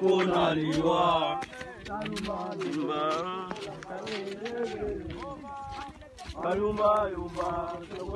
konaliwa. Kalumba yumba,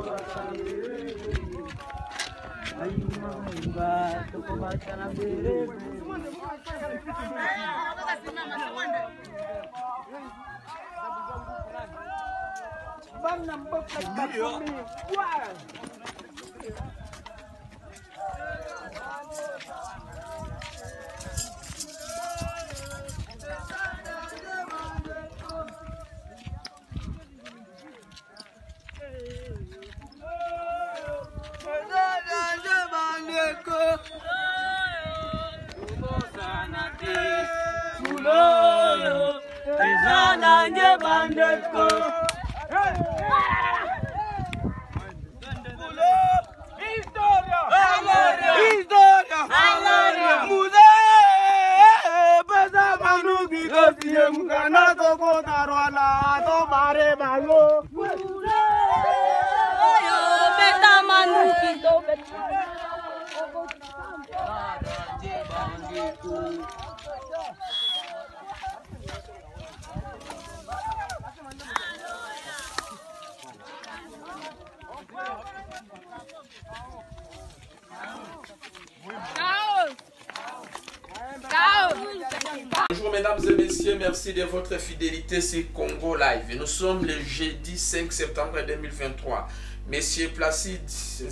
Bonjour mesdames et messieurs, merci de votre fidélité sur Congo Live. Nous sommes le jeudi 5 septembre 2023. Monsieur Placide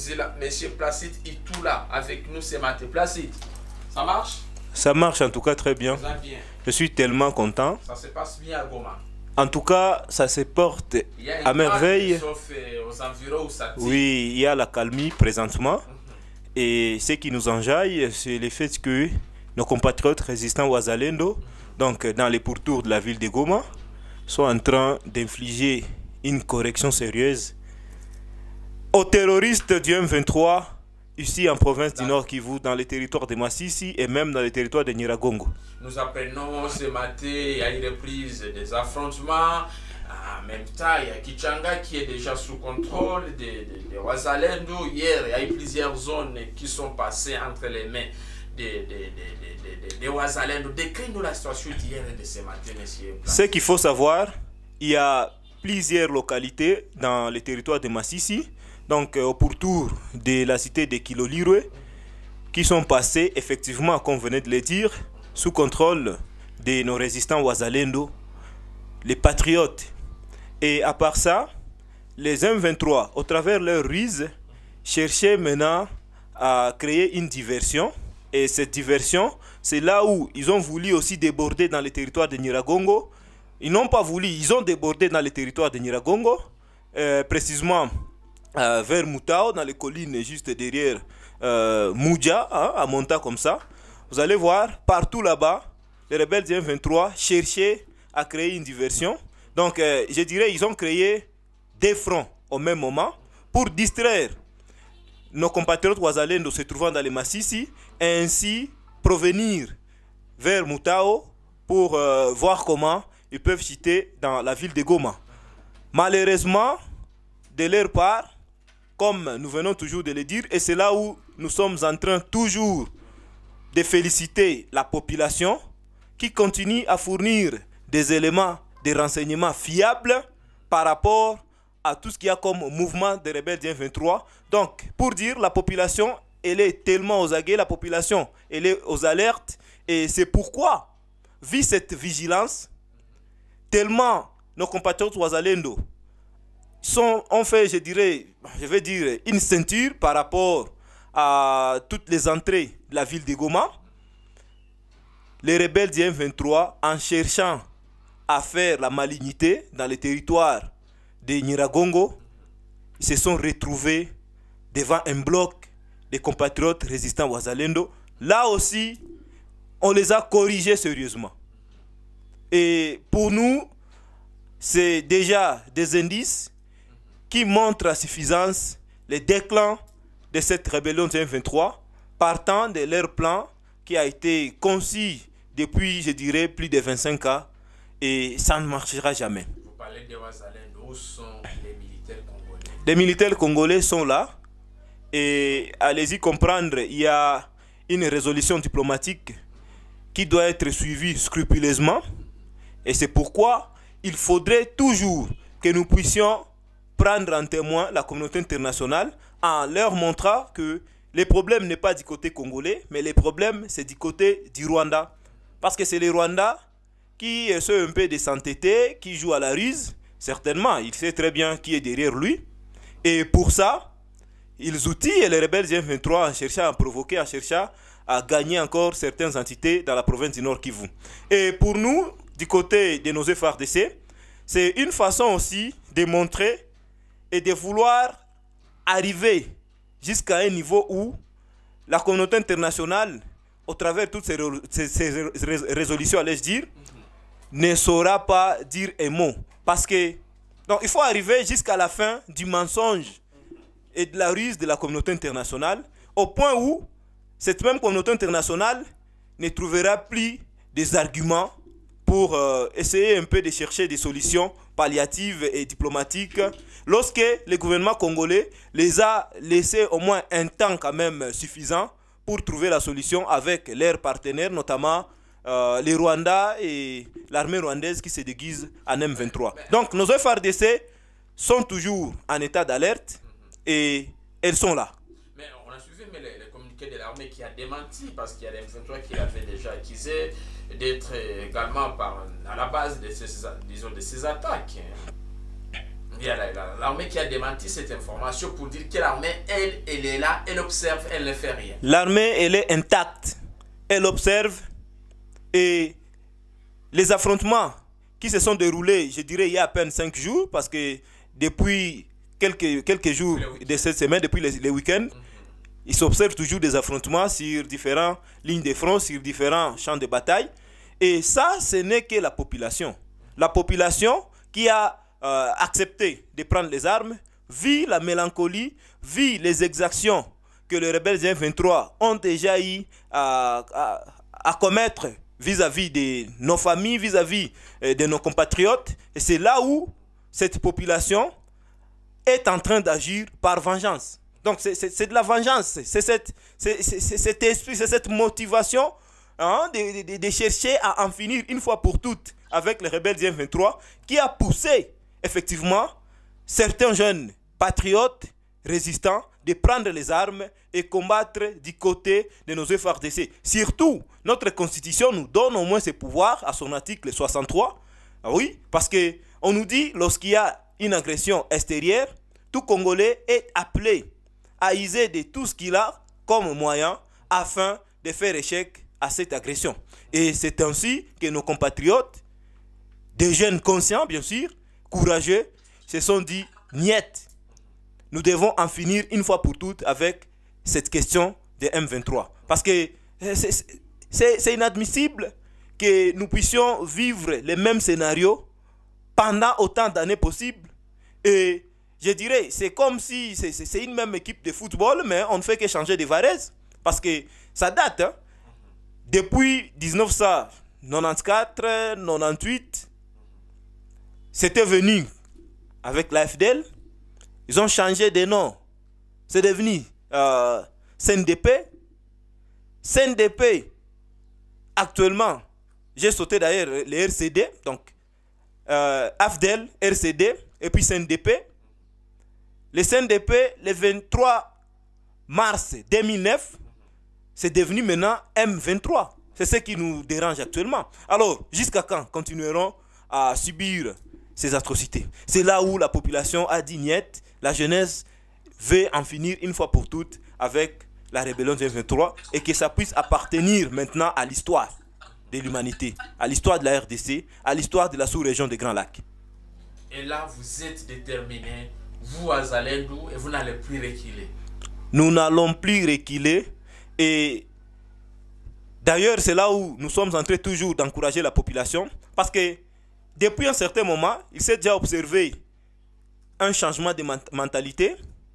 Itoula avec nous ce matin. Placide, ça marche? Ça marche en tout cas très bien. Je suis tellement content. Ça se passe bien à Goma. En tout cas, ça se porte à merveille. Sauf aux environs où ça tire. Oui, il y a la calmie présentement. Et ce qui nous enjaille, c'est le fait que nos compatriotes résistants Wazalendo, donc dans les pourtours de la ville de Goma, sont en train d'infliger une correction sérieuse aux terroristes du M23, ici en province du Nord Kivu, dans les territoires de Massissi et même dans les territoires de Nyiragongo. Nous apprenons ce matin, il y a une reprise des affrontements. En même temps, il y a Kichanga qui est déjà sous contrôle de Wazalendo. Hier, il y a eu plusieurs zones qui sont passées entre les mains de Wazalendo. Décris-nous la situation d'hier et de ce matin, monsieur. Ce qu'il faut savoir, il y a plusieurs localités dans les territoires de Massissi, donc au pourtour de la cité de Kilolirwe, qui sont passées, effectivement, comme venait de le dire, sous contrôle de nos résistants Wazalendo, les patriotes. Et à part ça, les M23, au travers leur ruse, cherchaient maintenant à créer une diversion. Et cette diversion, c'est là où ils ont voulu aussi déborder dans les territoires de Nyiragongo. Ils n'ont pas voulu, ils ont débordé dans les territoires de Nyiragongo, précisément vers Moutao, dans les collines juste derrière Moudja, hein, à Monta comme ça. Vous allez voir, partout là-bas, les rebelles du M23 cherchaient à créer une diversion. Donc, je dirais, ils ont créé des fronts au même moment pour distraire nos compatriotes Wazalendo se trouvant dans les Massissi et ainsi provenir vers Moutao pour voir comment ils peuvent chuter dans la ville de Goma. Malheureusement, de leur part, comme nous venons toujours de le dire, et c'est là où nous sommes en train toujours de féliciter la population qui continue à fournir des éléments de renseignements fiables par rapport à tout ce qu'il y a comme mouvement des rebelles du M23. Donc, pour dire, la population, elle est tellement aux aguets, la population, elle est aux alertes, et c'est pourquoi, vu cette vigilance, tellement nos compatriotes Wazalendo ont fait, je vais dire, une ceinture par rapport à toutes les entrées de la ville de Goma. Les rebelles du M23, en cherchant à faire la malignité dans les territoires de Nyiragongo, se sont retrouvés devant un bloc de compatriotes résistants Wazalendo. Là aussi, on les a corrigés sérieusement. Et pour nous, c'est déjà des indices qui montrent à suffisance le déclin de cette rébellion du M23, partant de leur plan qui a été conçu depuis, je dirais, plus de 25 ans, et ça ne marchera jamais. Vous parlez de Wazalendo, où sont les militaires congolais? Les militaires congolais sont là, et allez-y comprendre, il y a une résolution diplomatique qui doit être suivi scrupuleusement. Et c'est pourquoi il faudrait toujours que nous puissions prendre en témoin la communauté internationale en leur montrant que les problèmes n'est pas du côté congolais, mais les problèmes c'est du côté du Rwanda. Parce que c'est le Rwanda qui essaie un peu de s'entêter, qui joue à la ruse. Certainement, il sait très bien qui est derrière lui. Et pour ça, ils outillent les rebelles M23 en cherchant à provoquer, en cherchant à gagner encore certaines entités dans la province du Nord Kivu. Et pour nous, du côté de nos FARDC, c'est une façon aussi de montrer et de vouloir arriver jusqu'à un niveau où la communauté internationale, au travers de toutes ces résolutions, allais-je dire, ne saura pas dire un mot. Parce que, donc, il faut arriver jusqu'à la fin du mensonge et de la ruse de la communauté internationale, au point où cette même communauté internationale ne trouvera plus des arguments pour essayer un peu de chercher des solutions palliatives et diplomatiques, lorsque le gouvernement congolais les a laissés au moins un temps quand même suffisant pour trouver la solution avec leurs partenaires, notamment les Rwandais et l'armée rwandaise qui se déguise en M23. Donc nos FARDC sont toujours en état d'alerte et elles sont là. Mais on a suivi les communiqués de l'armée qui a démenti, parce qu'il y a les M23 qui l'avaient déjà accusé d'être également à la base de ces attaques. Il y a l'armée qui a démenti cette information pour dire que l'armée, elle est là, elle observe, elle ne fait rien. L'armée, elle est intacte. Elle observe. Et les affrontements qui se sont déroulés, je dirais, il y a à peine 5 jours, parce que depuis quelques jours de cette semaine, depuis les week-ends, il s'observe toujours des affrontements sur différentes lignes de front, sur différents champs de bataille. Et ça, ce n'est que la population. La population qui a accepté de prendre les armes, vit la mélancolie, vit les exactions que les rebelles M23 ont déjà eu à commettre vis-à-vis de nos familles, vis-à-vis de nos compatriotes. Et c'est là où cette population est en train d'agir par vengeance. Donc c'est de la vengeance, c'est cet esprit, c'est cette motivation de chercher à en finir une fois pour toutes avec les rebelles M23 qui a poussé effectivement certains jeunes patriotes résistants de prendre les armes et combattre du côté de nos FARDC. Surtout, notre constitution nous donne au moins ce pouvoir à son article 63. Ah oui, parce qu'on nous dit, lorsqu'il y a une agression extérieure, tout Congolais est appelé à user de tout ce qu'il a comme moyen afin de faire échec à cette agression. Et c'est ainsi que nos compatriotes, des jeunes conscients bien sûr, courageux, se sont dit « niet ». Nous devons en finir une fois pour toutes avec cette question de M23. Parce que c'est inadmissible que nous puissions vivre les mêmes scénarios pendant autant d'années possibles. Et je dirais, c'est comme si c'est une même équipe de football, mais on ne fait que changer de varèse. Parce que ça date, hein? Depuis 1994, 98, c'était venu avec la FDL. Ils ont changé de nom. C'est devenu CNDP. CNDP, actuellement, j'ai sauté d'ailleurs les RCD, donc AFDEL, RCD, et puis CNDP. Le CNDP, le 23 mars 2009, c'est devenu maintenant M23. C'est ce qui nous dérange actuellement. Alors, jusqu'à quand continuerons à subir ces atrocités? C'est là où la population a dit niet. La jeunesse veut en finir une fois pour toutes avec la rébellion du M23 et que ça puisse appartenir maintenant à l'histoire de l'humanité, à l'histoire de la RDC, à l'histoire de la sous-région des Grands Lacs. Et là, vous êtes déterminés, vous à Zalendou, et vous n'allez plus reculer. Nous n'allons plus reculer. Et d'ailleurs, c'est là où nous sommes en train toujours d'encourager la population, parce que depuis un certain moment, il s'est déjà observé un changement de mentalité.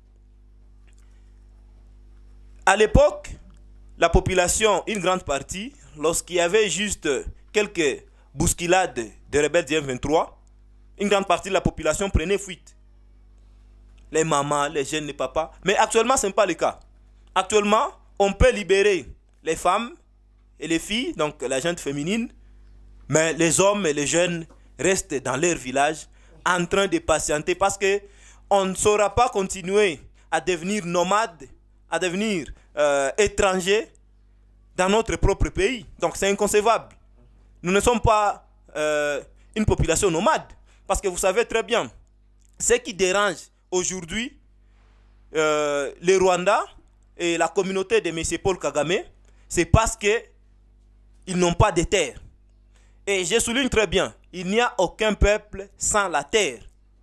À l'époque, la population, une grande partie, lorsqu'il y avait juste quelques bousculades de rebelles du M23, une grande partie de la population prenait fuite. Les mamans, les jeunes, les papas. Mais actuellement, ce n'est pas le cas. Actuellement, on peut libérer les femmes, et les filles, donc la gente féminine, mais les hommes et les jeunes restent dans leur village en train de patienter parce que on ne saura pas continuer à devenir nomade, à devenir étranger dans notre propre pays. Donc c'est inconcevable. Nous ne sommes pas une population nomade parce que vous savez très bien, ce qui dérange aujourd'hui le Rwanda et la communauté de M. Paul Kagame, c'est parce qu'ils n'ont pas de terre. Et je souligne très bien, il n'y a aucun peuple sans la terre.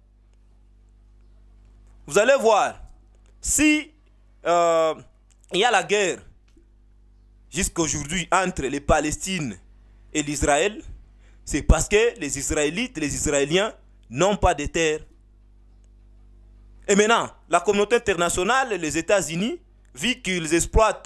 Vous allez voir, si il y a la guerre jusqu'à aujourd'hui entre les Palestines et l'Israël, c'est parce que les Israélites, les Israéliens n'ont pas de terre. Et maintenant, la communauté internationale, les États-Unis, vu qu'ils exploitent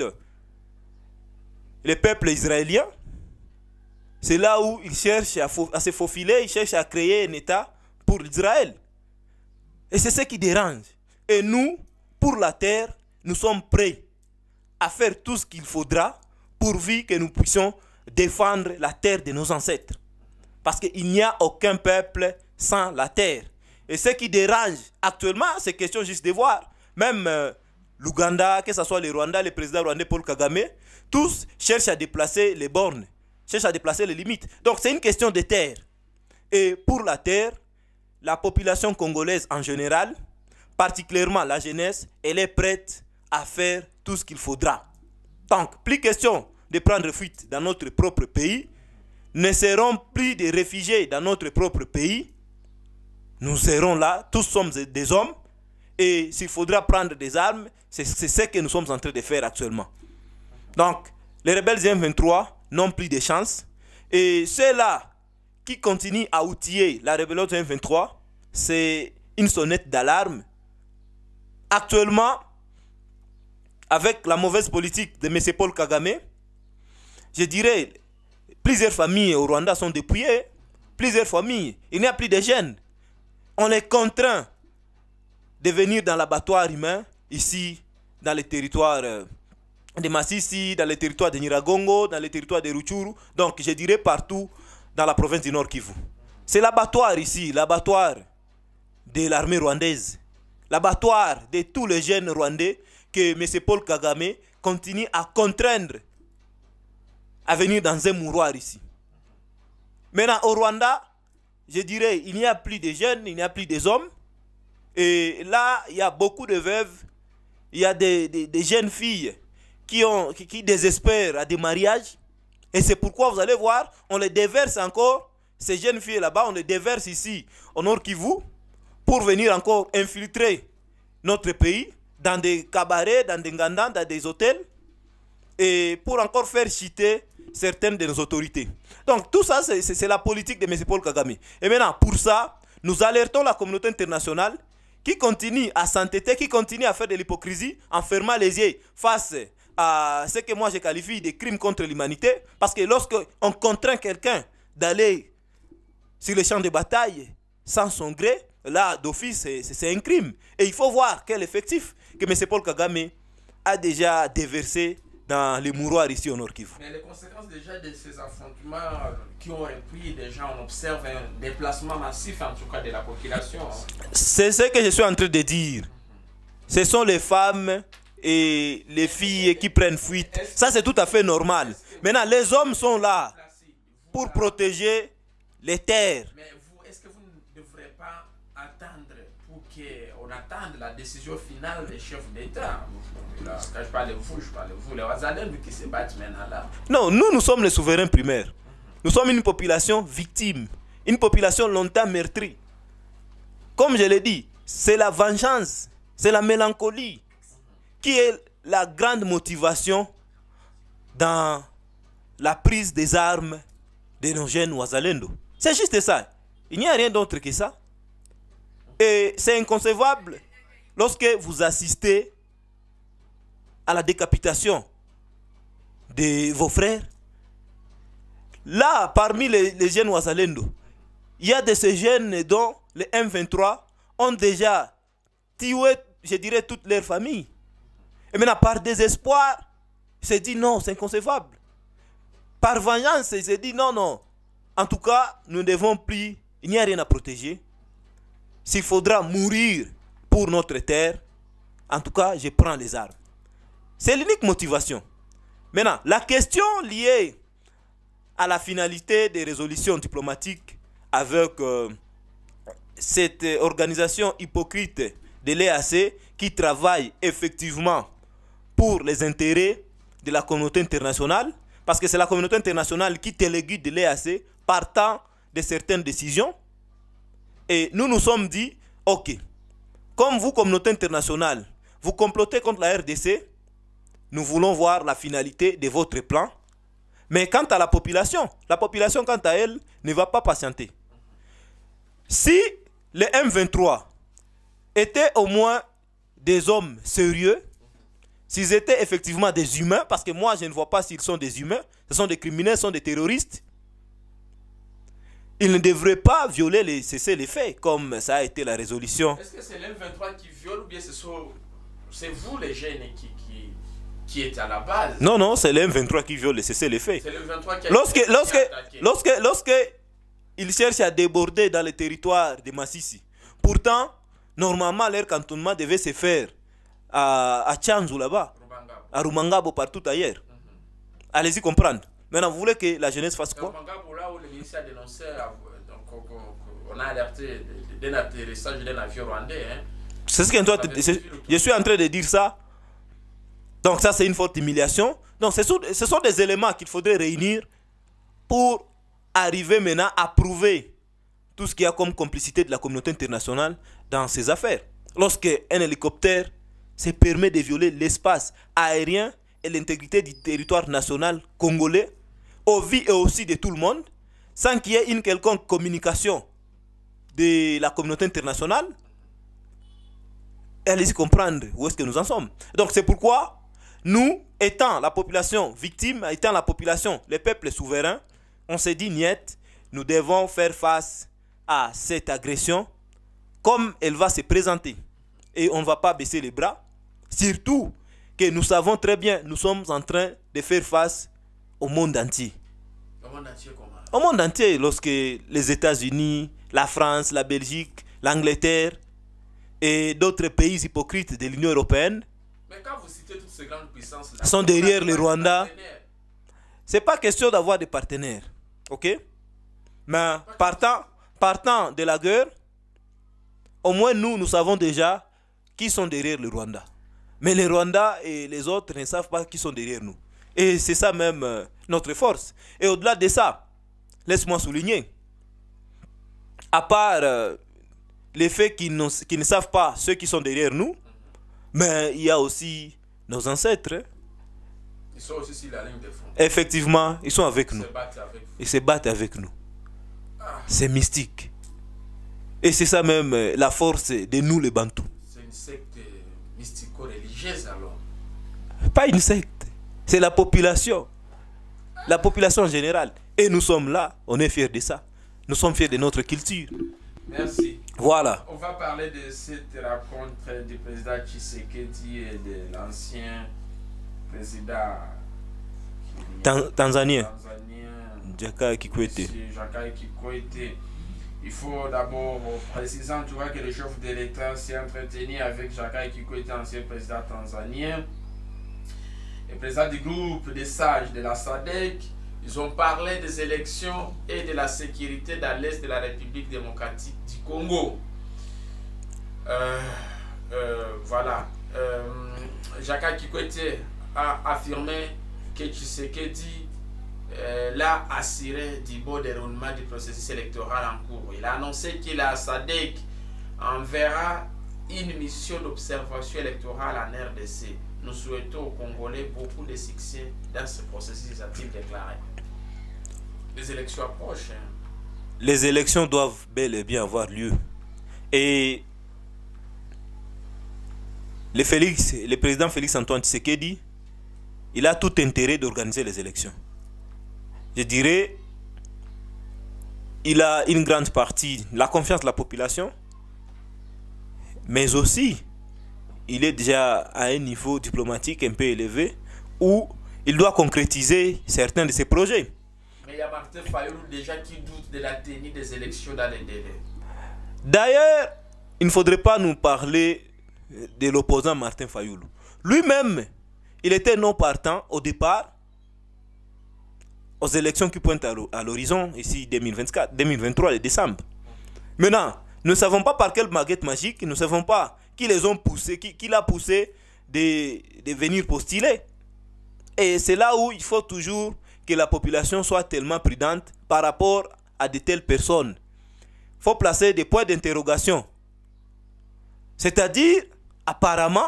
les peuples israéliens, c'est là où ils cherchent à se faufiler, ils cherchent à créer un État pour Israël. Et c'est ce qui dérange. Et nous, pour la terre, nous sommes prêts à faire tout ce qu'il faudra pourvu que nous puissions défendre la terre de nos ancêtres. Parce qu'il n'y a aucun peuple sans la terre. Et ce qui dérange actuellement, c'est question juste de voir. Même l'Ouganda, que ce soit le Rwanda, le président rwandais Paul Kagame, tous cherchent à déplacer les bornes, cherchent à déplacer les limites. Donc c'est une question de terre. Et pour la terre, la population congolaise en général, particulièrement la jeunesse, elle est prête à faire tout ce qu'il faudra. Donc, plus question de prendre fuite dans notre propre pays, ne serons plus des réfugiés dans notre propre pays. Nous serons là, tous sommes des hommes, et s'il faudra prendre des armes, c'est ce que nous sommes en train de faire actuellement. Donc, les rebelles M23 n'ont plus de chance, et ceux-là qui continuent à outiller la rébellion M23, c'est une sonnette d'alarme. Actuellement, avec la mauvaise politique de M. Paul Kagame, je dirais, plusieurs familles au Rwanda sont dépouillées, plusieurs familles, il n'y a plus de jeunes. On est contraint de venir dans l'abattoir humain, ici, dans les territoires de Masisi, dans les territoires de Nyiragongo, dans les territoires de Rutshuru, donc je dirais partout dans la province du Nord Kivu. C'est l'abattoir ici, l'abattoir de l'armée rwandaise, l'abattoir de tous les jeunes rwandais que M. Paul Kagame continue à contraindre à venir dans un mouroir ici. Maintenant, au Rwanda, je dirais, il n'y a plus de jeunes, il n'y a plus des hommes. Et là, il y a beaucoup de veuves, il y a des jeunes filles qui désespèrent à des mariages. Et c'est pourquoi vous allez voir, on les déverse encore, ces jeunes filles là-bas, on les déverse ici, au Nord Kivu, pour venir encore infiltrer notre pays dans des cabarets, dans des ngandans, dans des hôtels, et pour encore faire chuter certaines de nos autorités. Donc tout ça, c'est la politique de M. Paul Kagame. Et maintenant, pour ça, nous alertons la communauté internationale qui continue à s'entêter, qui continue à faire de l'hypocrisie en fermant les yeux face à ce que moi je qualifie de crimes contre l'humanité. Parce que lorsque on contraint quelqu'un d'aller sur le champ de bataille sans son gré, là, d'office, c'est un crime. Et il faut voir quel effectif que M. Paul Kagame a déjà déversé dans les mouroirs ici au Nord Kivu. Mais les conséquences déjà de ces affrontements qui ont repris, déjà on observe un déplacement massif en tout cas de la population. C'est ce que je suis en train de dire. Ce sont les femmes et les filles qui prennent fuite. Ça c'est tout à fait normal. Maintenant les hommes sont là pour protéger les terres. Mais vous, est-ce que vous ne devrez pas attendre pour qu'on attende la décision finale des chefs d'État? Là, quand je parle de vous, les Wazalènes qui se battent maintenant là. Non, nous sommes les souverains primaires. Nous sommes une population victime, une population longtemps meurtrie. Comme je l'ai dit, c'est la vengeance, c'est la mélancolie qui est la grande motivation dans la prise des armes de nos jeunes Wazalendo. C'est juste ça. Il n'y a rien d'autre que ça. Et c'est inconcevable lorsque vous assistez à la décapitation de vos frères. Là, parmi les jeunes Wazalendo, il y a de ces jeunes dont les M23 ont déjà tué, je dirais, toute leur famille. Et maintenant, par désespoir, il s'est dit non, c'est inconcevable. par vengeance, il s'est dit non, non. En tout cas, nous ne devons plus, il n'y a rien à protéger. S'il faudra mourir pour notre terre, en tout cas, je prends les armes. C'est l'unique motivation. Maintenant, la question liée à la finalité des résolutions diplomatiques avec cette organisation hypocrite de l'EAC qui travaille effectivement pour les intérêts de la communauté internationale, parce que c'est la communauté internationale qui téléguide de l'EAC partant de certaines décisions. Et nous nous sommes dit, ok, comme vous, communauté internationale, vous complotez contre la RDC, nous voulons voir la finalité de votre plan. Mais quant à la population quant à elle, ne va pas patienter. Si les M23 étaient au moins des hommes sérieux, s'ils étaient effectivement des humains, parce que moi je ne vois pas s'ils sont des humains, ce sont des criminels, ce sont des terroristes, ils ne devraient pas violer les cessez-les-feux, comme ça a été la résolution. Est-ce que c'est l'M23 qui viole ou bien c'est vous les jeunes qui êtes à la base? Non, non, c'est le M23 qui viole les cessez-les-feux. C'est le M23 qui a Lorsque ils cherchent à déborder dans le territoire de Massissi, pourtant, normalement, leur cantonnement devait se faire à Tchanzou là-bas, à Rumangabo, partout ailleurs. Allez-y comprendre. Maintenant, vous voulez que la jeunesse fasse quoi? Rumangabo, là où le ministère a dénoncé, on a alerté d'un atterrissage d'un avion rwandais. Hein. C'est ce que je suis en train de dire ça. Donc ça, c'est une forte humiliation. Donc ce sont des éléments qu'il faudrait réunir pour arriver maintenant à prouver tout ce qu'il y a comme complicité de la communauté internationale dans ces affaires. Lorsque un hélicoptère se permet de violer l'espace aérien et l'intégrité du territoire national congolais, aux vies et aussi de tout le monde, sans qu'il y ait une quelconque communication de la communauté internationale, allez-y comprendre où est-ce que nous en sommes. Donc c'est pourquoi nous, étant la population victime, étant la population, les peuples souverains, on s'est dit, niet, nous devons faire face à cette agression comme elle va se présenter. Et on ne va pas baisser les bras. Surtout que nous savons très bien, nous sommes en train de faire face au monde entier. Au monde entier comment? Au monde entier, lorsque les États-Unis, la France, la Belgique, l'Angleterre et d'autres pays hypocrites de l'Union européenne, mais quand vous citez toutes ces grandes puissances sont derrière le Rwanda, c'est pas question d'avoir des partenaires, ok? Mais partant de la guerre, au moins nous savons déjà qui sont derrière le Rwanda. Mais le Rwanda et les autres ne savent pas qui sont derrière nous. Et c'est ça même notre force. Et au-delà de ça, laisse-moi souligner, à part les faits qui ne savent pas ceux qui sont derrière nous, mais il y a aussi nos ancêtres. Hein. Ils sont aussi sur la ligne de front. Effectivement, ils sont avec nous. Ils se battent avec nous. C'est mystique. Et c'est ça même la force de nous les Bantous. C'est une secte mystico-religieuse alors? Pas une secte. C'est la population. La population en général. Et nous sommes là. On est fiers de ça. Nous sommes fiers de notre culture. Merci. Voilà. On va parler de cette rencontre du président Tshisekedi et de l'ancien président tanzanien Jakaya Kikwete. Jakaya Kikwete. Il faut d'abord préciser en tout cas que le chef de l'État s'est entretenu avec Jakaya Kikwete, ancien président tanzanien, et président du groupe des sages de la SADC. Ils ont parlé des élections et de la sécurité dans l'est de la République démocratique du Congo. Voilà. Jakaya Kikwete a affirmé que Tshisekedi l'a assuré du bon déroulement du processus électoral en cours. Il a annoncé que la SADC enverra une mission d'observation électorale en RDC. Nous souhaitons aux Congolais beaucoup de succès dans ce processus, a-t-il déclaré. Les élections approchent. Hein. Les élections doivent bel et bien avoir lieu. Et le président Félix Antoine Tshisekedi, il a tout intérêt d'organiser les élections. Je dirais, il a une grande partie, la confiance de la population, mais aussi, il est déjà à un niveau diplomatique un peu élevé où il doit concrétiser certains de ses projets. Mais il y a Martin Fayoulou déjà qui doute de la tenue des élections dans les délais. D'ailleurs, il ne faudrait pas nous parler de l'opposant Martin Fayoulou. Lui-même, il était non partant au départ aux élections qui pointent à l'horizon, ici 2024, 2023, de décembre. Maintenant, nous ne savons pas par quelle baguette magique, nous ne savons pas qui les ont poussés, qui l'a poussé de venir postuler. Et c'est là où il faut toujours que la population soit tellement prudente par rapport à de telles personnes. Il faut placer des points d'interrogation. C'est-à-dire, apparemment,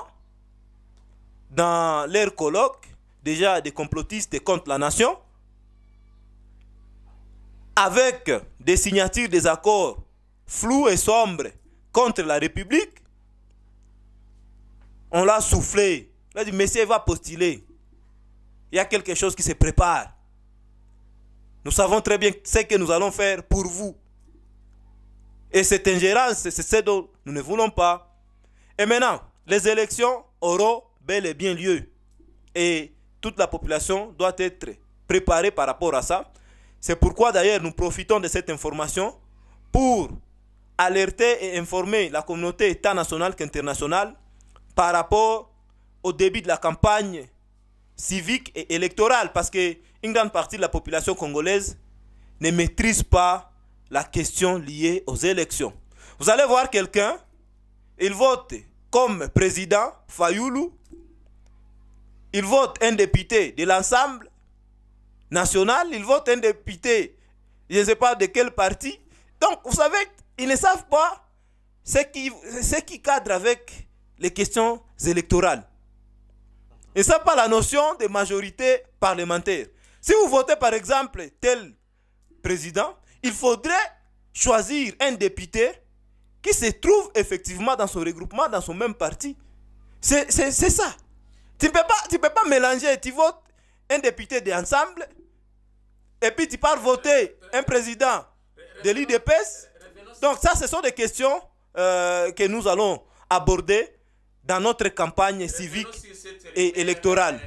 dans leur colloque, déjà des complotistes contre la nation, avec des signatures des accords flous et sombres contre la République, on l'a soufflé. On a dit, monsieur va postuler. Il y a quelque chose qui se prépare. Nous savons très bien ce que nous allons faire pour vous. Et cette ingérence, c'est ce dont nous ne voulons pas. Et maintenant, les élections auront bel et bien lieu. Et toute la population doit être préparée par rapport à ça. C'est pourquoi d'ailleurs nous profitons de cette information pour alerter et informer la communauté tant nationale qu'internationale par rapport au début de la campagne civique et électorale, parce qu'une grande partie de la population congolaise ne maîtrise pas la question liée aux élections. Vous allez voir quelqu'un, il vote comme président Fayoulou, il vote un député de l'ensemble national, il vote un député, je ne sais pas de quel parti. Donc, vous savez, ils ne savent pas ce qui cadre avec les questions électorales. Ils ne savent pas la notion de majorité parlementaire. Si vous votez par exemple tel président, il faudrait choisir un député qui se trouve effectivement dans son regroupement, dans son même parti. C'est ça. Tu ne peux pas mélanger, tu votes un député d'ensemble et puis tu pars voter un président de l'IDPS. Donc ça, ce sont des questions que nous allons aborder dans notre campagne civique et électorale.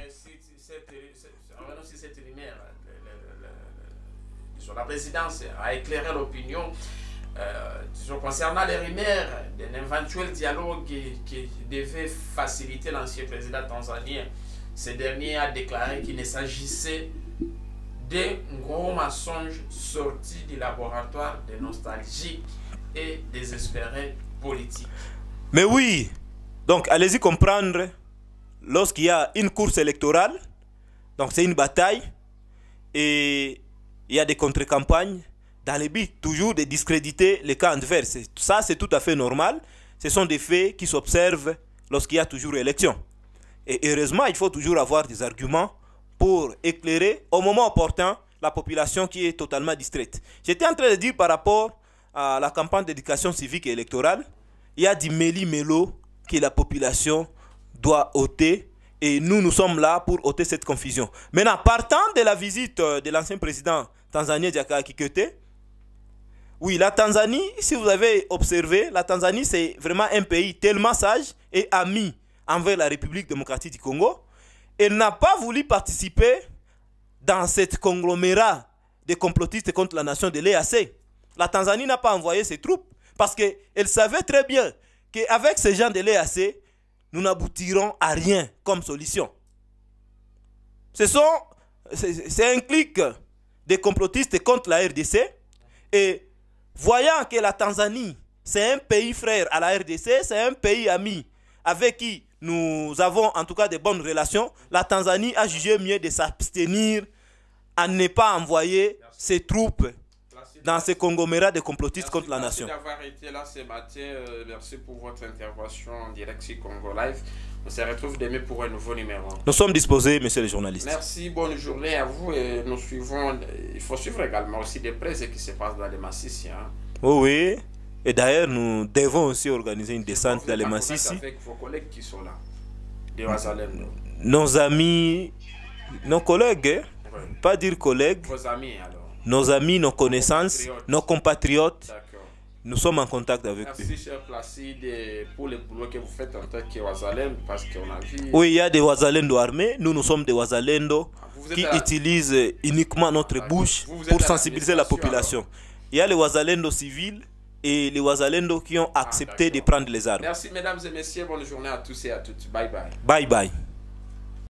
La présidence a éclairé l'opinion concernant les rumeurs d'un éventuel dialogue qui devait faciliter l'ancien président tanzanien. Ce dernier a déclaré qu'il ne s'agissait d'un gros mensonge sorti du laboratoire des nostalgiques et désespérés politiques. Mais oui, donc allez-y comprendre, lorsqu'il y a une course électorale, donc c'est une bataille, et il y a des contre-campagnes, dans le but toujours de discréditer les camps adverses. Ça, c'est tout à fait normal. Ce sont des faits qui s'observent lorsqu'il y a toujours élection. Et heureusement, il faut toujours avoir des arguments pour éclairer au moment opportun la population qui est totalement distraite. J'étais en train de dire par rapport à la campagne d'éducation civique et électorale, il y a du méli-mélo que la population doit ôter, et nous sommes là pour ôter cette confusion. Maintenant, partant de la visite de l'ancien président tanzanien Jakaya Kikwete, oui, la Tanzanie, si vous avez observé, la Tanzanie c'est vraiment un pays tellement sage et ami envers la République démocratique du Congo. Elle n'a pas voulu participer dans cette conglomérat de complotistes contre la nation de l'EAC. La Tanzanie n'a pas envoyé ses troupes parce qu'elle savait très bien qu'avec ces gens de l'EAC, nous n'aboutirons à rien comme solution. C'est un clic des complotistes contre la RDC, et voyant que la Tanzanie, c'est un pays frère à la RDC, c'est un pays ami avec qui nous avons en tout cas de bonnes relations, la Tanzanie a jugé mieux de s'abstenir à ne pas envoyer ses troupes dans ce conglomérat de complotistes contre la nation. Merci d'avoir été là ce matin. Merci pour votre intervention en direct sur Congo Live. On se retrouve demain pour un nouveau numéro. Nous sommes disposés, messieurs les journalistes. Merci, bonne journée à vous. Et nous suivons, il faut suivre également aussi des presse qui se passent dans les Massissi. Hein. Oui. Et d'ailleurs, nous devons aussi organiser une descente dans les Massissi. Avec vos collègues qui sont là, des Wazalendo. Nos amis, nos collègues, hein? Oui. Pas dire collègues. Vos amis alors. Nos amis, nos connaissances, nos compatriotes. Nous sommes en contact avec eux. Merci, cher Placide, pour le boulot que vous faites en tant que Wazalendo, parce qu'on a vu... Oui, il y a des Wazalendo armés. Nous sommes des Wazalendo vous êtes qui à la- utilisent uniquement notre bouche Vous êtes pour à sensibiliser la l'administration, population. Il y a les Wazalendo civils et les Wazalendo qui ont accepté de d'accord. prendre les armes. Merci mesdames et messieurs, bonne journée à tous et à toutes. Bye bye. Bye bye.